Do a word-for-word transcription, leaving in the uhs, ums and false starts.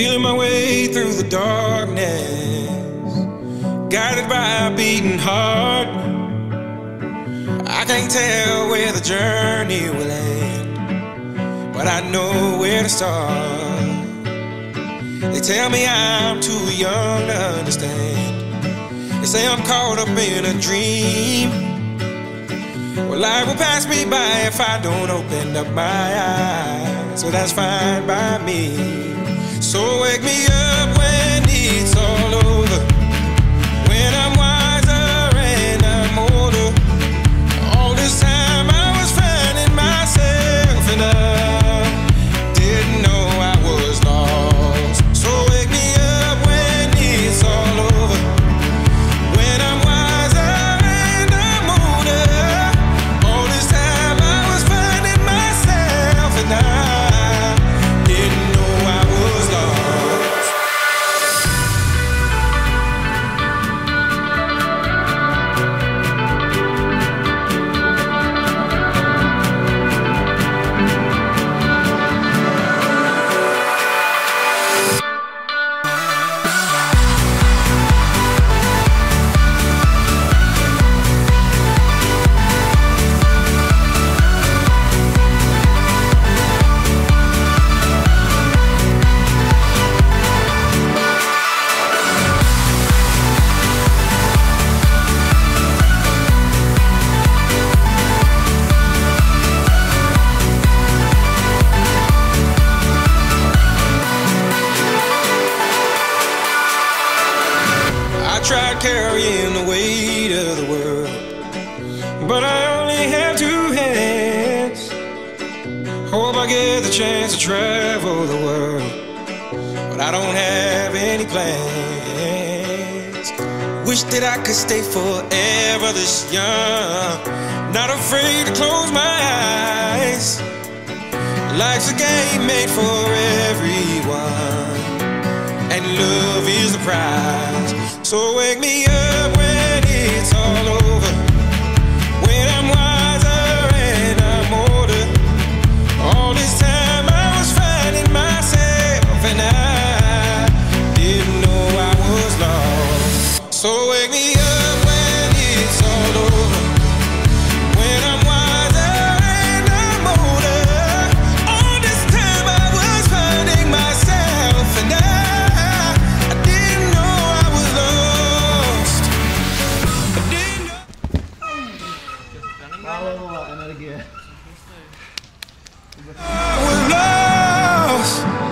feeling my way through the darkness, guided by a beating heart. I can't tell where the journey will end, but I know where to start. They tell me I'm too young to understand. They say I'm caught up in a dream. Well, life will pass me by if I don't open up my eyes, so that's fine by me. So wake me up when it's all over, when I'm wiser and I'm older. All this time I was finding myself and I didn't know I was lost. So wake me up when it's all over, when I'm wiser and I'm older. All this time I was finding myself and I didn't know I was lost. I tried carrying the weight of the world, but I only have two hands. Hope I get the chance to travel the world, but I don't have any plans. Wish that I could stay forever this young, not afraid to close my eyes. Life's a game made for everyone, and love is the prize. So wake me up when it's all over, when I'm wiser and I'm older. All this time I was finding myself and I didn't know I was lost. So wake me up when it's all over, when I'm wiser and I'm older. All this time I was finding myself and I I was lost.